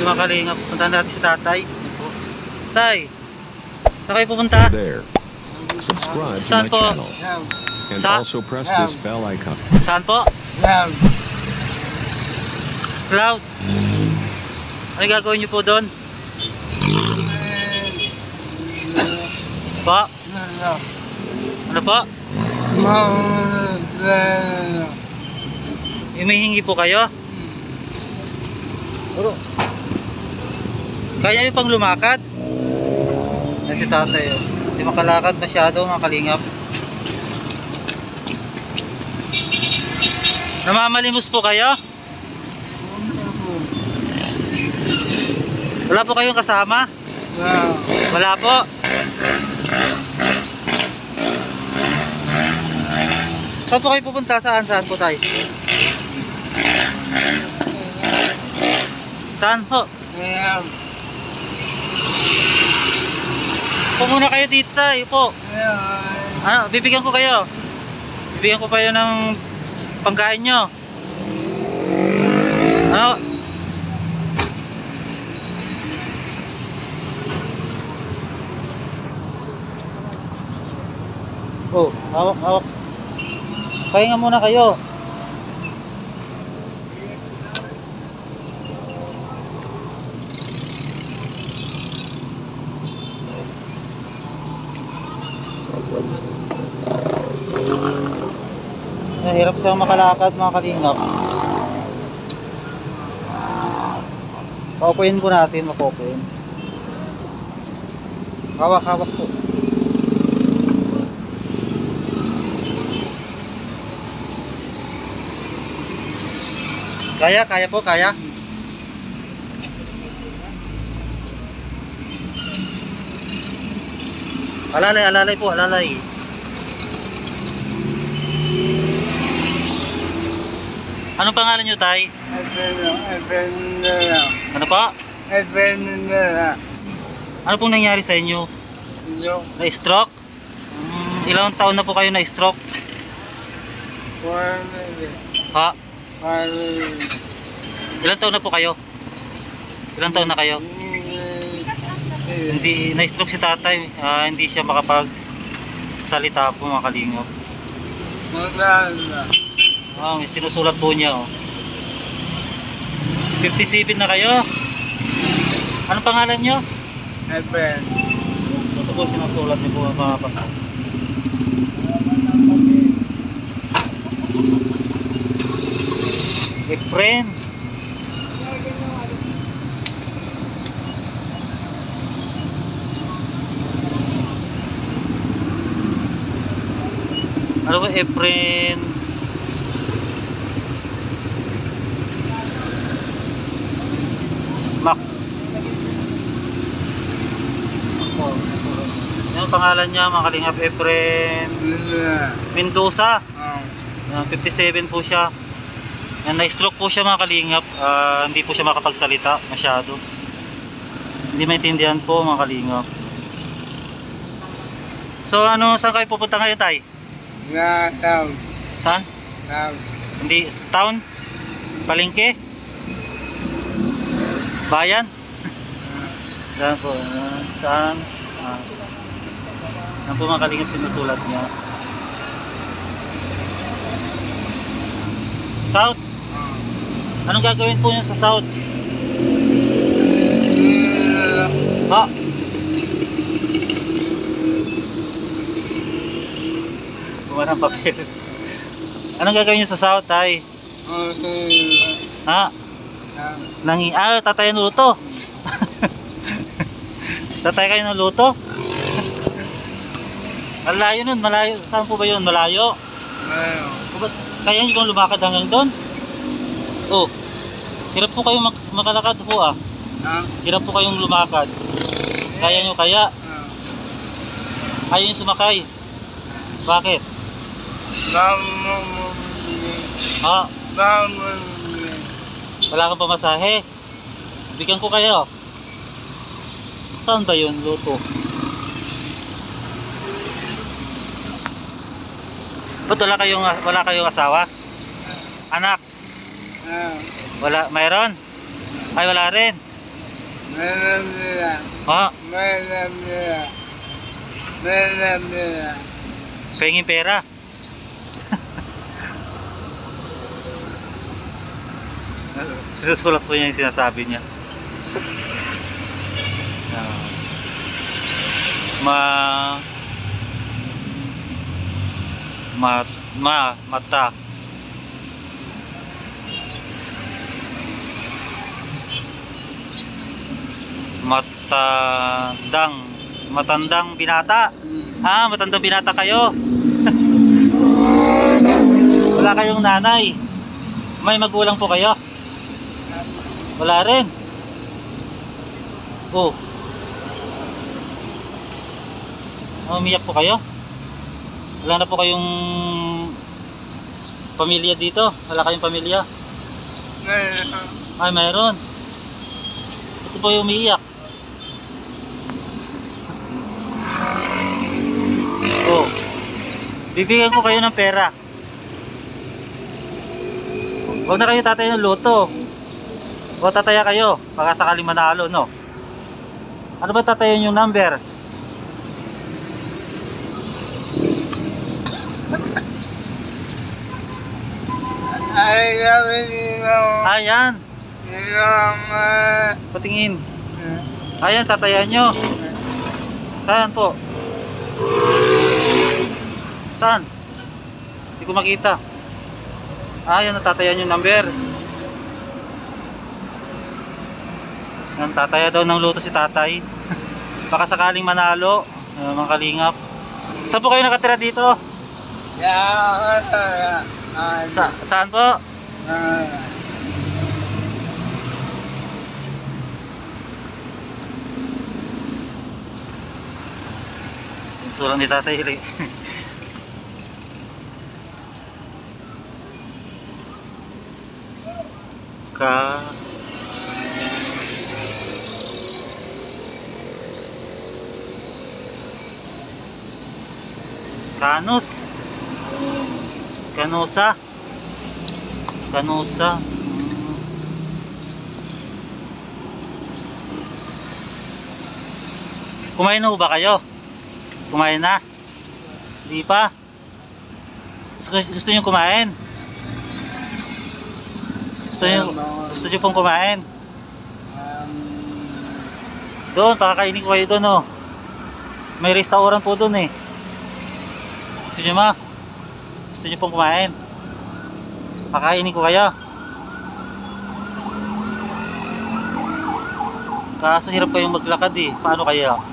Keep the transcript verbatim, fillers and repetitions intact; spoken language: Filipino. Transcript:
Yung mga kalingap, puntahan natin si tatay. Tay, saan kayo pupunta? There. Subscribe to Saan my po? channel. And Sa- also press this bell icon. Saan po? Cloud. Ano gagawin niyo po doon? Po? Ano po? Humihingi po kayo? Kaya niyo pang lumakad? Yan si tatay, oh. Hindi makalakad masyado, mga kalingap. Namamalimos po kayo? Wala po kayong kasama? Wala po. Saan po kayo pupunta? Saan? Saan po tayo? Saan po? Po muna kayo dito tayo po. Ano, bibigyan ko kayo. Bibigyan ko kayo ng pangkain nyo. Ano? Oh, hawak, hawak. Pahinga muna kayo. Nahirap siyang makalakad, mga kalingap. Paupuin po natin, mapupuin. Hawak, hawak po. Kaya, kaya po, kaya. Alalay, alalay po, alalay. Anong pangalan nyo, tay? Ano pa? Ano pong nangyari sa inyo? Na-stroke? Hmm, ilang taon na po kayo na-stroke? Ha? Ilang taon na po kayo? Ilang taon na kayo? Hindi, na-stroke si tatay. Uh, hindi siya makapagsalita po, mga kalingap. Oh, may sinusulat po niya, oh. fifty-seven na kayo? Anong pangalan nyo? Efren. Ito po sinusulat niyo po, mga kapatid. Efren. Ano ba Efren? Mac. Yung pangalan niya, mga kalingap, Efren Mendoza. Yan, fifty-seven po siya. Yan, na-stroke po siya, mga kalingap. Uh, hindi po siya makapagsalita masyado. Hindi maintindihan po, mga kalingap. So ano, saan kayo pupunta ngayon, tay? Na town. Saan? Town. Hindi, town? Palengke? Bayan? Saan po? Uh, saan? Ah. Yan po, mga kalingap, sinusulat niya. South? Anong gagawin po niya sa South? Ha? Bumanang papel. Anong gagawin niya sa South, tay? Ha? Nangi ah, tatay ng luto. Tatay kayo ng luto? Malayo nun, malayo. Saan po ba yun? Malayo? Malayo. Kaya nyo bang lumakad hanggang doon? Oh, hirap po kayong mak makalakad po, ah. Hirap po kayong lumakad. Kaya nyo kaya? Ayaw nyo sumakay. Bakit? Ha? Wala kang pamasahe. Bigyan ko kayo. Saan ba yun, luto? Ba't wala kayong, wala kayong asawa? Anak? Wala, mayroon? Ay, wala rin. Meron nila. Ha? Meron nila. Meron nila. Pahingin pera. Sinusulat po niya yung sinasabi niya. Ah. Ma ma ma mata matandang matandang binata. Ah, matandang binata kayo. Wala kayong nanay. May magulang po kayo? Wala rin. Oh. Oh, umiyak po kayo? Wala na po kayong pamilya dito? Wala kayong pamilya? Meron. Ay, mayroon. Ito po yung umiiyak. Oh. Bibigyan ko kayo ng pera. Huwag na kayo tatay ng loto. O tataya kayo, baka sakaling manalo, no? Ano ba tatayan yung number? Ay, gabi nila. Ayan, Nilang, ah, patingin. Ayan, tatayan nyo. Saan po? Saan? Hindi ko makita. Ayan, natatayan yung number. Yan, tataya daw ng loto si tatay. Baka sakaling manalo. Uh, mga kalingap. Saan po kayo nakatira dito? yeah, ah, ah, Sa saan po? ah, Surang ni tatay. Ka Kanos Kanosa Kanosa Hmm. Kumain na ba kayo? Kumain na? Hindi pa? Gusto, gusto nyo kumain? Gusto nyo, gusto nyo pong kumain? um, Doon, pakakainin ko kayo doon, oh. May restaurant po doon, eh. Gusto nyo ma? Gusto nyo pong kumain? Pakakainin ko kayo. Kaso hirap kayong maglakad, eh. Paano kaya?